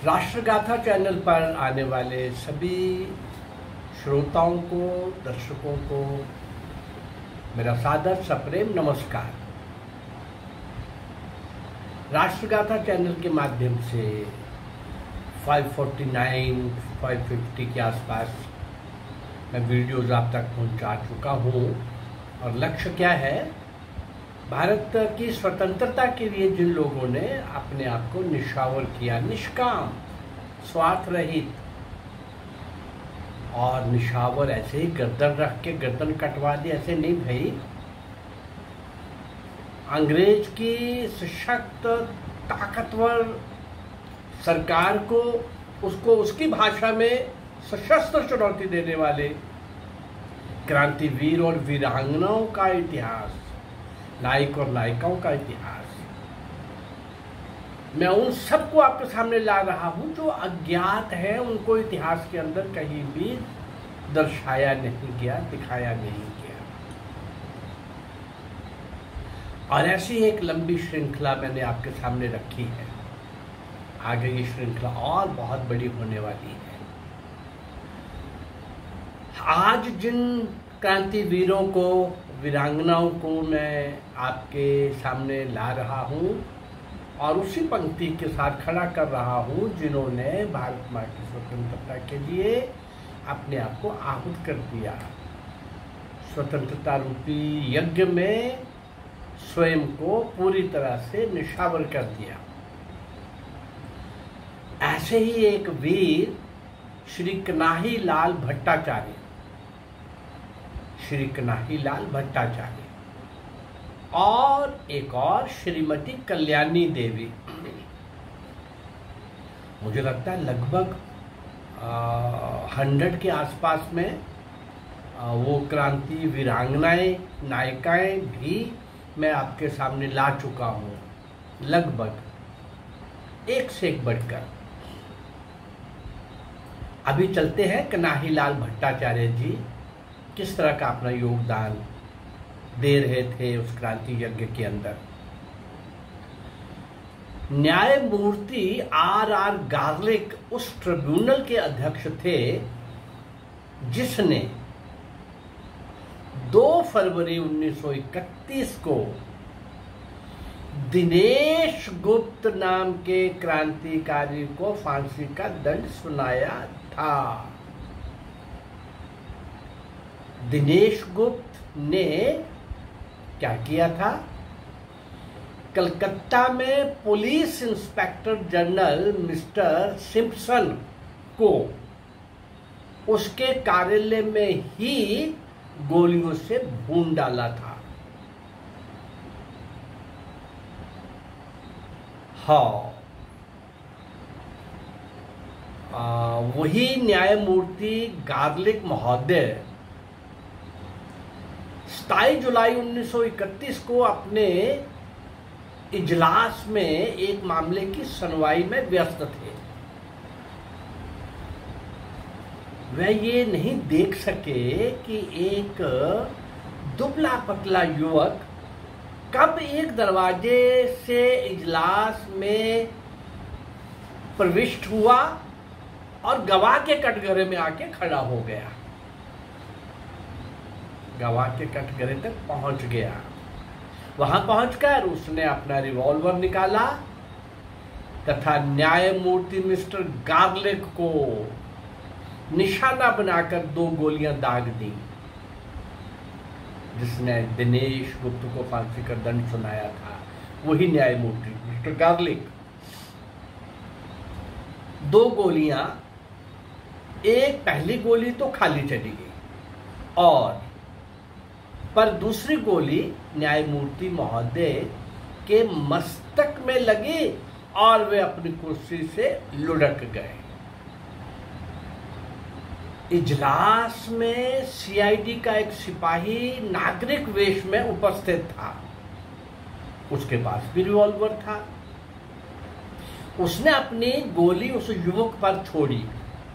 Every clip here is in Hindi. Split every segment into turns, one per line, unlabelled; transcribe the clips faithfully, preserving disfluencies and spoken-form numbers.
राष्ट्रगाथा चैनल पर आने वाले सभी श्रोताओं को, दर्शकों को मेरा सादर सप्रेम नमस्कार। राष्ट्रगाथा चैनल के माध्यम से पाँच सौ उनचास, पाँच सौ पचास के आसपास मैं वीडियोज़ आप तक पहुंचा चुका हूं और लक्ष्य क्या है, भारत की स्वतंत्रता के लिए जिन लोगों ने अपने आप को निछावर किया, निष्काम, स्वार्थ रहित, और निछावर ऐसे ही गर्दन रख के गर्दन कटवा दी, ऐसे नहीं भाई। अंग्रेज की सशक्त ताकतवर सरकार को, उसको उसकी भाषा में सशस्त्र चुनौती देने वाले क्रांतिवीर और वीरांगनाओं का इतिहास, नायक और नायिकाओं का इतिहास मैं उन सबको आपके सामने ला रहा हूं जो अज्ञात हैं, उनको इतिहास के अंदर कहीं भी दर्शाया नहीं गया, दिखाया नहीं गया। और ऐसी एक लंबी श्रृंखला मैंने आपके सामने रखी है। आगे ये श्रृंखला और बहुत बड़ी होने वाली है। आज जिन क्रांतिवीरों को, वीरांगनाओं को मैं आपके सामने ला रहा हूं और उसी पंक्ति के साथ खड़ा कर रहा हूं जिन्होंने भारत माँ की स्वतंत्रता के लिए अपने आप को आहुत कर दिया, स्वतंत्रता रूपी यज्ञ में स्वयं को पूरी तरह से निछावर कर दिया। ऐसे ही एक वीर श्री कन्हैया लाल भट्टाचार्य, श्री कन्हैया लाल भट्टाचार्य और एक और श्रीमती कल्याणी देवी, मुझे लगता है लगभग हंड्रेड के आसपास में आ, वो क्रांति वीरांगनाएं, नायिकाएं भी मैं आपके सामने ला चुका हूँ, लगभग एक से एक बढ़कर। अभी चलते हैं कन्हैया लाल भट्टाचार्य जी किस तरह का अपना योगदान दे रहे थे उस क्रांति यज्ञ के अंदर। न्यायमूर्ति आर आर गार्लिक उस ट्रिब्यूनल के अध्यक्ष थे जिसने दो फरवरी उन्नीस सौ इकतीस को दिनेश गुप्त नाम के क्रांतिकारी को फांसी का दंड सुनाया था। दिनेश गुप्त ने क्या किया था? कलकत्ता में police inspector general Mister Simpson को उसके कार्यालय में ही गोलियों से भून डाला था। हाँ, आ, वही न्यायमूर्ति गार्लिक महोदय सत्ताईस जुलाई उन्नीस सौ इकतीस को अपने इजलास में एक मामले की सुनवाई में व्यस्त थे। वह ये नहीं देख सके कि एक दुबला पतला युवक कब एक दरवाजे से इजलास में प्रविष्ट हुआ और गवाह के कटघरे में आके खड़ा हो गया, गवाह के कटघरे तक पहुंच गया। वहां पहुंचकर उसने अपना रिवॉल्वर निकाला तथा न्यायमूर्ति मिस्टर गार्लिक को निशाना बनाकर दो गोलियां दाग दी, जिसने दिनेश गुप्त को फांसी का दंड सुनाया था। वही न्यायमूर्ति मिस्टर गार्लिक। दो गोलियां, एक पहली गोली तो खाली चली गई और पर दूसरी गोली न्यायमूर्ति महोदय के मस्तक में लगी और वे अपनी कुर्सी से लुढ़क गए। इजलास में सीआईडी का एक सिपाही नागरिक वेश में उपस्थित था, उसके पास भी रिवॉल्वर था। उसने अपनी गोली उस युवक पर छोड़ी,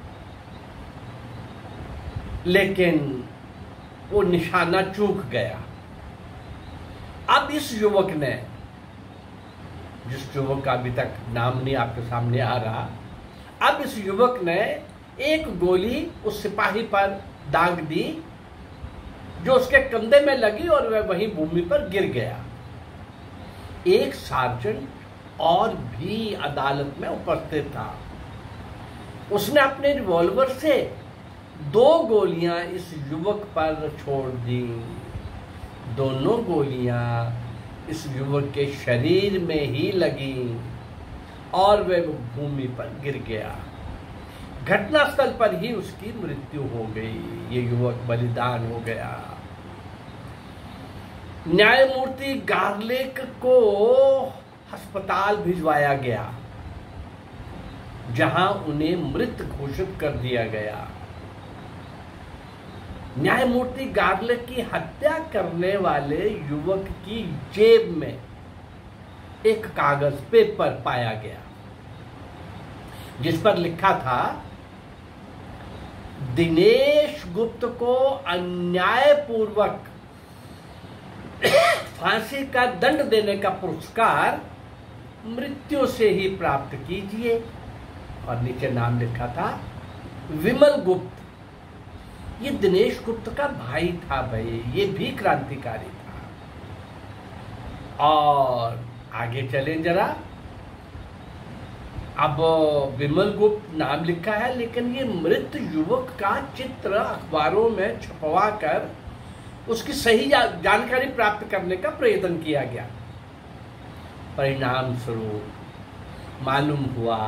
लेकिन वो निशाना चूक गया। अब इस युवक ने, जिस युवक का अभी तक नाम नहीं आपके सामने आ रहा, अब इस युवक ने एक गोली उस सिपाही पर दाग दी जो उसके कंधे में लगी और वह वहीं भूमि पर गिर गया। एक सार्जेंट और भी अदालत में उपस्थित था। उसने अपने रिवॉल्वर से दो गोलियां इस युवक पर छोड़ दी। दोनों गोलियां इस युवक के शरीर में ही लगी और वह भूमि पर गिर गया। घटनास्थल पर ही उसकी मृत्यु हो गई। ये युवक बलिदान हो गया। न्यायमूर्ति गार्लिक को अस्पताल भिजवाया गया जहां उन्हें मृत घोषित कर दिया गया। न्यायमूर्ति गार्लिक की हत्या करने वाले युवक की जेब में एक कागज पेपर पाया गया जिस पर लिखा था, दिनेश गुप्त को अन्यायपूर्वक फांसी का दंड देने का पुरस्कार मृत्यु से ही प्राप्त कीजिए। और नीचे नाम लिखा था विमल गुप्त। ये दिनेश गुप्त का भाई था भाई, ये भी क्रांतिकारी था। और आगे चले जरा। अब विमल गुप्त नाम लिखा है, लेकिन ये मृत युवक का चित्र अखबारों में छपवा कर उसकी सही जानकारी प्राप्त करने का प्रयत्न किया गया। परिणाम स्वरूप मालूम हुआ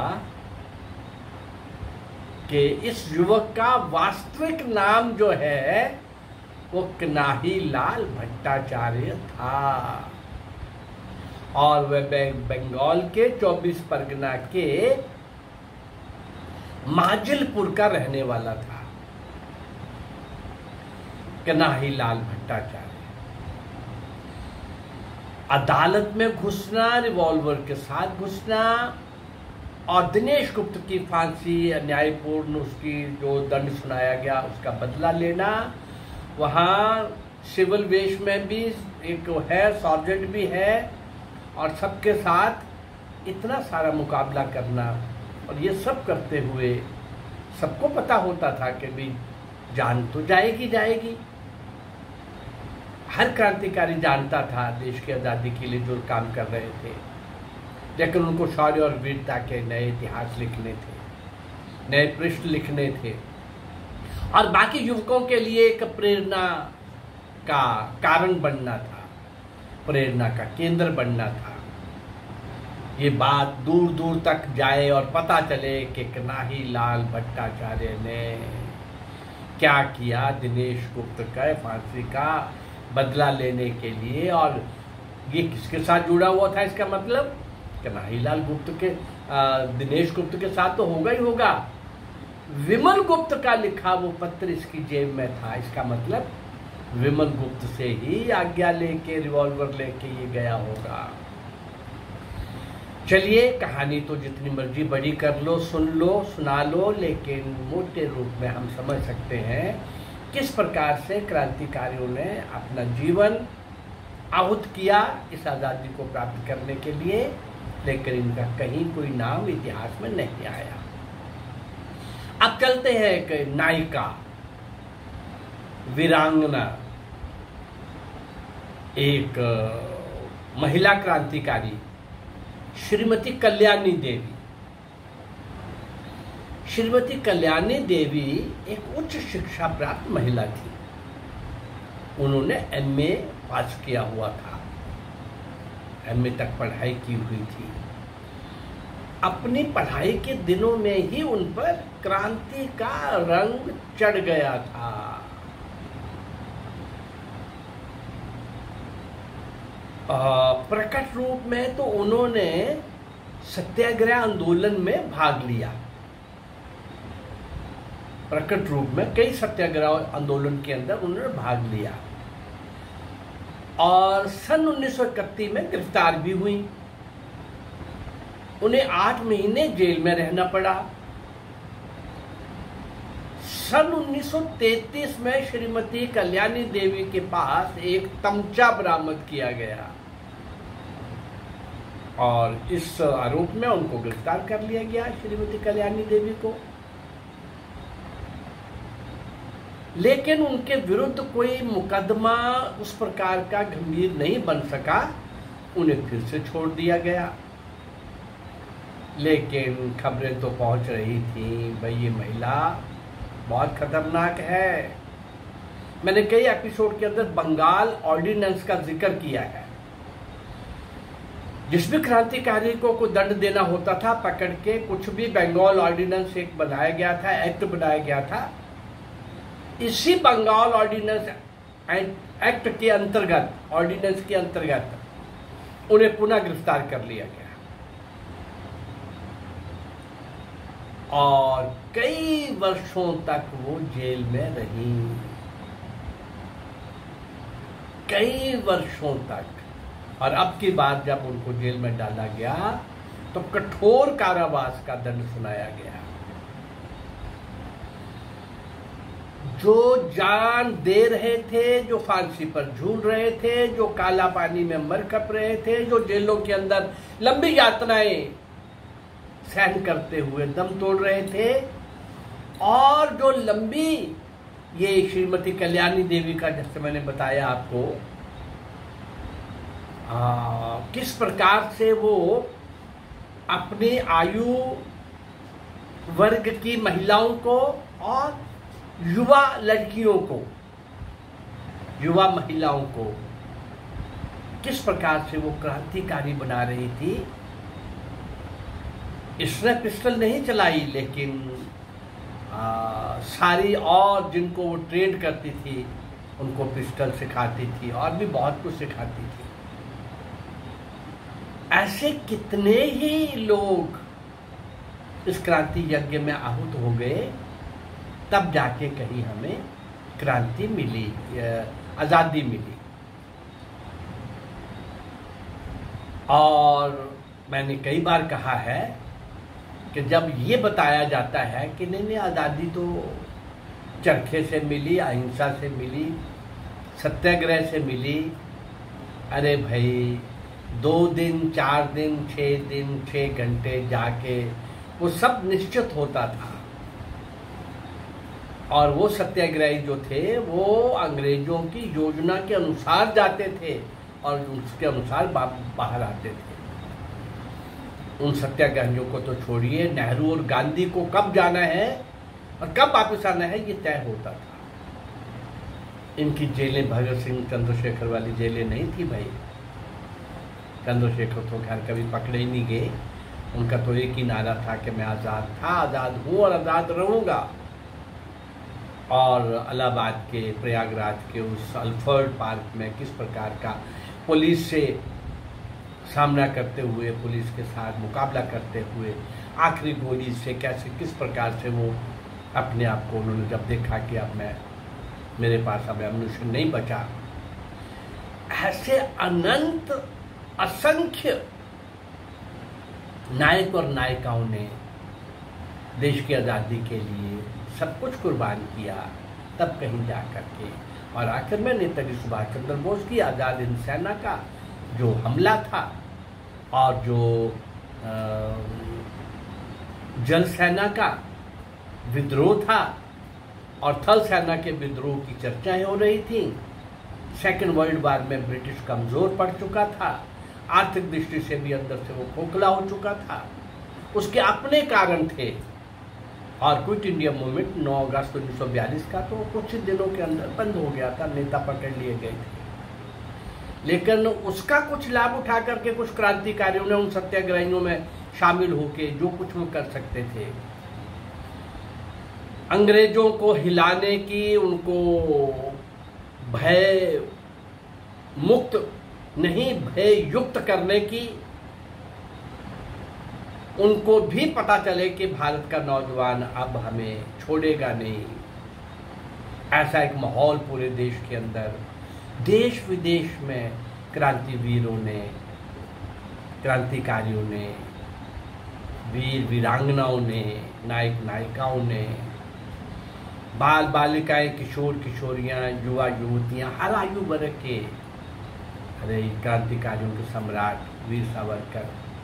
कि इस युवक का वास्तविक नाम जो है वो कन्हैया लाल भट्टाचार्य था और वह बंगाल के चौबीस परगना के माजिलपुर का रहने वाला था। कन्हैया लाल भट्टाचार्य अदालत में घुसना, रिवॉल्वर के साथ घुसना और दिनेश गुप्त की फांसी न्यायपूर्ण उसकी जो दंड सुनाया गया उसका बदला लेना। वहाँ सिविल वेश में भी एक है, सार्जेंट भी है और सबके साथ इतना सारा मुकाबला करना। और ये सब करते हुए सबको पता होता था कि भी जान तो जाएगी जाएगी। हर क्रांतिकारी जानता था देश की आज़ादी के लिए जो काम कर रहे थे, लेकिन उनको शौर्य और वीरता के नए इतिहास लिखने थे, नए पृष्ठ लिखने थे और बाकी युवकों के लिए एक प्रेरणा का कारण बनना था, प्रेरणा का केंद्र बनना था। ये बात दूर दूर तक जाए और पता चले कि कन्हैया लाल भट्टाचार्य ने क्या किया दिनेश गुप्त का फांसी का बदला लेने के लिए। और ये किसके साथ जुड़ा हुआ था, इसका मतलब कन्हैया लाल गुप्त के आ, दिनेश गुप्त के साथ तो होगा ही होगा। विमल गुप्त का लिखा वो पत्र इसकी जेब में था, इसका मतलब विमल गुप्त से ही आज्ञा लेके रिवॉल्वर लेके ये गया होगा। चलिए, कहानी तो जितनी मर्जी बड़ी कर लो, सुन लो, सुना लो, लेकिन मोटे रूप में हम समझ सकते हैं किस प्रकार से क्रांतिकारियों ने अपना जीवन आहुत किया इस आज़ादी को प्राप्त करने के लिए, लेकिन इनका कहीं कोई नाम इतिहास में नहीं आया। अब चलते हैं कि नायिका, वीरांगना, एक महिला क्रांतिकारी श्रीमती कल्याणी देवी। श्रीमती कल्याणी देवी एक उच्च शिक्षा प्राप्त महिला थी। उन्होंने एम ए पास किया हुआ था, एम ए तक पढ़ाई की हुई थी। अपनी पढ़ाई के दिनों में ही उन पर क्रांति का रंग चढ़ गया था। प्रकट रूप में तो उन्होंने सत्याग्रह आंदोलन में भाग लिया। प्रकट रूप में कई सत्याग्रह आंदोलन के अंदर उन्होंने भाग लिया और सन उन्नीस सौ इकतीस में गिरफ्तार भी हुई। उन्हें आठ महीने जेल में रहना पड़ा। सन उन्नीस सौ तैंतीस में श्रीमती कल्याणी देवी के पास एक तमचा बरामद किया गया और इस आरोप में उनको गिरफ्तार कर लिया गया, श्रीमती कल्याणी देवी को। लेकिन उनके विरुद्ध कोई मुकदमा उस प्रकार का गंभीर नहीं बन सका, उन्हें फिर से छोड़ दिया गया। लेकिन खबरें तो पहुंच रही थी भाई ये महिला बहुत खतरनाक है। मैंने कई एपिसोड के अंदर बंगाल ऑर्डिनेंस का जिक्र किया है। जिस भी क्रांतिकारी को कोई दंड देना होता था, पकड़ के कुछ भी, बंगाल ऑर्डिनेंस एक बनाया गया था, एक्ट बनाया गया था। इसी बंगाल ऑर्डिनेंस एक्ट के अंतर्गत, ऑर्डिनेंस के अंतर्गत उन्हें पुनः गिरफ्तार कर लिया गया और कई वर्षों तक वो जेल में रही, कई वर्षों तक। और अब की बार जब उनको जेल में डाला गया तो कठोर कारावास का दंड सुनाया गया। जो जान दे रहे थे, जो फांसी पर झूल रहे थे, जो काला पानी में मर कप रहे थे, जो जेलों के अंदर लंबी यातनाएं सहन करते हुए दम तोड़ रहे थे, और जो लंबी ये श्रीमती कल्याणी देवी का, जैसे मैंने बताया आपको, आ, किस प्रकार से वो अपनी आयु वर्ग की महिलाओं को और युवा लड़कियों को, युवा महिलाओं को किस प्रकार से वो क्रांतिकारी बना रही थी। इसने पिस्टल नहीं चलाई, लेकिन आ, सारी और जिनको वो ट्रेन करती थी उनको पिस्टल सिखाती थी और भी बहुत कुछ सिखाती थी। ऐसे कितने ही लोग इस क्रांति यज्ञ में आहूत हो गए, तब जाके कहीं हमें क्रांति मिली, आजादी मिली। और मैंने कई बार कहा है कि जब ये बताया जाता है कि नहीं नहीं आज़ादी तो चरखे से मिली, अहिंसा से मिली, सत्याग्रह से मिली, अरे भाई दो दिन, चार दिन, छः दिन, छः घंटे जाके वो सब निश्चित होता था। और वो सत्याग्रही जो थे वो अंग्रेजों की योजना के अनुसार जाते थे और उसके अनुसार बाहर आते थे। उन सत्याग्रहियों को तो छोड़िए, नेहरू और गांधी को कब जाना है और कब वापस आना है ये तय होता था। इनकी जेलें भगत सिंह, चंद्रशेखर वाली जेलें नहीं थी भाई। चंद्रशेखर तो खैर कभी पकड़े ही नहीं गए। उनका तो एक ही नारा था कि मैं आज़ाद था, आज़ाद हूँ और आज़ाद रहूँगा। और इलाहाबाद के, प्रयागराज के उस अल्फर्ड पार्क में किस प्रकार का पुलिस से सामना करते हुए, पुलिस के साथ मुकाबला करते हुए, आखिरी गोली से कैसे, किस प्रकार से वो अपने आप को, उन्होंने जब देखा कि अब मैं, मेरे पास अब एम्यूनिशन नहीं बचा, ऐसे अनंत असंख्य नायक और नायिकाओं ने देश की आज़ादी के लिए सब कुछ कुर्बान किया, तब कहीं जा कर के। और आखिर में नेताजी सुभाष चंद्र बोस की आज़ाद हिंद सेना का जो हमला था और जो जल सेना का विद्रोह था और थल सेना के विद्रोह की चर्चाएं हो रही थी। सेकेंड वर्ल्ड वॉर में ब्रिटिश कमज़ोर पड़ चुका था, आर्थिक दृष्टि से भी अंदर से वो खोखला हो चुका था, उसके अपने कारण थे। और क्विट इंडिया मूवमेंट नौ अगस्त उन्नीस सौ बयालीस का तो कुछ ही दिनों के अंदर बंद हो गया था, नेता पकड़ लिए गए थे। लेकिन उसका कुछ लाभ उठा करके कुछ क्रांतिकारियों ने उन सत्याग्रहियों में शामिल होके जो कुछ वो कर सकते थे, अंग्रेजों को हिलाने की, उनको भय मुक्त नहीं भय युक्त करने की, उनको भी पता चले कि भारत का नौजवान अब हमें छोड़ेगा नहीं, ऐसा एक माहौल पूरे देश के अंदर, देश विदेश में क्रांतिवीरों ने, क्रांतिकारियों ने, वीर वीरांगनाओं ने, नायक नायिकाओं ने, बाल बालिकाएं, किशोर किशोरियां, युवा युवतियां, हर आयु वर्ग के, अरे क्रांतिकारियों के सम्राट वीर सावरकर,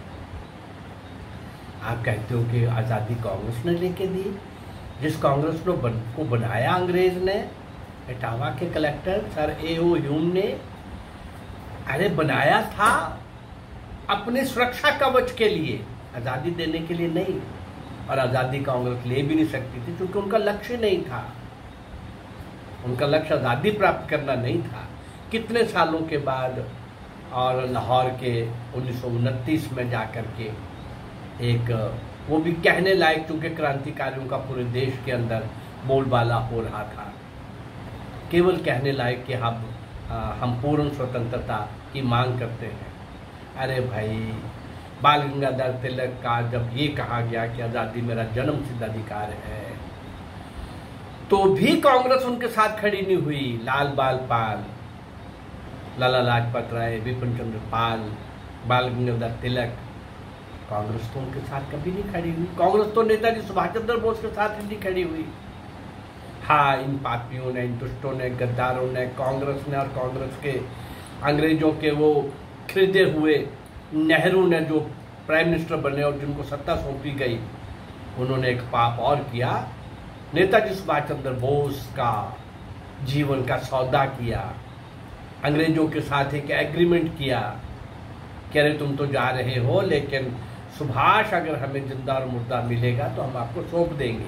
आप कहते हो कि आज़ादी कांग्रेस ने लेके दी, जिस कांग्रेस को बन, को बनाया अंग्रेज ने, इटावा के collector sir A O Hume ने। अरे बनाया था अपने सुरक्षा कवच के लिए, आज़ादी देने के लिए नहीं। और आज़ादी कांग्रेस ले भी नहीं सकती थी क्योंकि उनका लक्ष्य नहीं था, उनका लक्ष्य आज़ादी प्राप्त करना नहीं था। कितने सालों के बाद और लाहौर के उन्नीस सौ उनतीस में जाकर के एक, वो भी कहने लायक, चूंकि क्रांतिकारियों का पूरे देश के अंदर बोलबाला हो रहा था, केवल कहने लायक कि हम हम पूर्ण स्वतंत्रता की मांग करते हैं। अरे भाई, बाल गंगाधर तिलक का जब ये कहा गया कि आज़ादी मेरा जन्म सिद्ध अधिकार है, तो भी कांग्रेस उनके साथ खड़ी नहीं हुई। लाल बाल पाल, लाला लाजपत राय, विपिन चंद्र पाल, बाल गंगाधर तिलक, कांग्रेस तो उनके साथ कभी नहीं खड़ी हुई। कांग्रेस तो नेताजी सुभाष चंद्र बोस के साथ ही नहीं खड़ी हुई। हाँ, इन पापियों ने, इन दुष्टों ने, गद्दारों ने, कांग्रेस ने और कांग्रेस के अंग्रेजों के वो खरीदे हुए नेहरू ने जो प्राइम मिनिस्टर बने और जिनको सत्ता सौंपी गई, उन्होंने एक पाप और किया। नेताजी सुभाष चंद्र बोस का जीवन का सौदा किया, अंग्रेजों के साथ एक एग्रीमेंट किया कि अरे तुम तो जा रहे हो, लेकिन सुभाष अगर हमें जिंदा और मुर्दा मिलेगा तो हम आपको सौंप देंगे।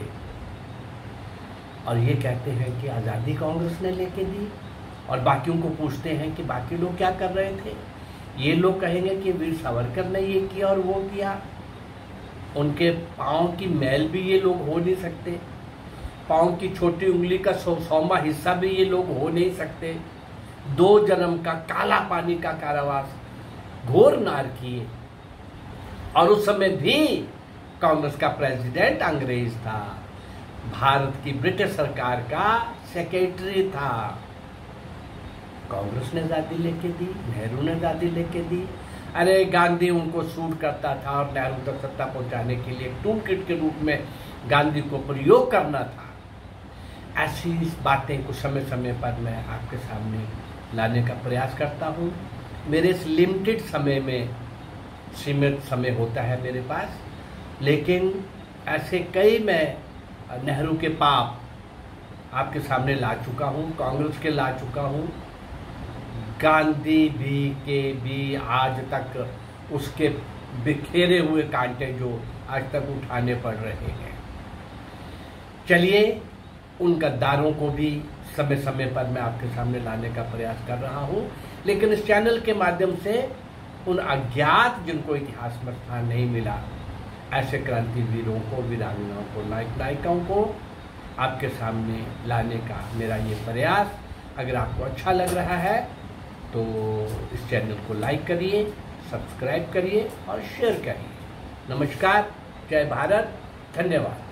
और ये कहते हैं कि आज़ादी कांग्रेस ने लेके दी। और बाकियों को पूछते हैं कि बाकी लोग क्या कर रहे थे, ये लोग कहेंगे कि वीर सावरकर ने ये किया और वो किया। उनके पाँव की मैल भी ये लोग हो नहीं सकते, पाँव की छोटी उंगली का सौ सौमा हिस्सा भी ये लोग हो नहीं सकते। दो जन्म का काला पानी का कारावास घोर नार किए, और उस समय भी कांग्रेस का प्रेसिडेंट अंग्रेज था, भारत की ब्रिटिश सरकार का सेक्रेटरी था। कांग्रेस ने आज़ादी लेके दी, नेहरू ने आज़ादी लेके दी। अरे गांधी उनको सूट करता था और नेहरू तक सत्ता पहुंचाने के लिए टूल किट के रूप में गांधी को प्रयोग करना था। ऐसी बातें कुछ समय समय पर मैं आपके सामने लाने का प्रयास करता हूँ। मेरे इस लिमिटेड समय में, सीमित समय होता है मेरे पास, लेकिन ऐसे कई मैं नेहरू के पाप आपके सामने ला चुका हूँ, कांग्रेस के ला चुका हूँ, गांधी भी के भी आज तक उसके बिखेरे हुए कांटे जो आज तक उठाने पड़ रहे हैं। चलिए, उन गद्दारों को भी समय समय पर मैं आपके सामने लाने का प्रयास कर रहा हूँ, लेकिन इस चैनल के माध्यम से उन अज्ञात जिनको इतिहास में स्थान नहीं मिला, ऐसे क्रांतिवीरों को, वीरांगनाओं को, नायक नायिकाओं को आपके सामने लाने का मेरा ये प्रयास। अगर आपको अच्छा लग रहा है तो इस चैनल को लाइक करिए, सब्सक्राइब करिए और शेयर करिए। नमस्कार, जय भारत, धन्यवाद।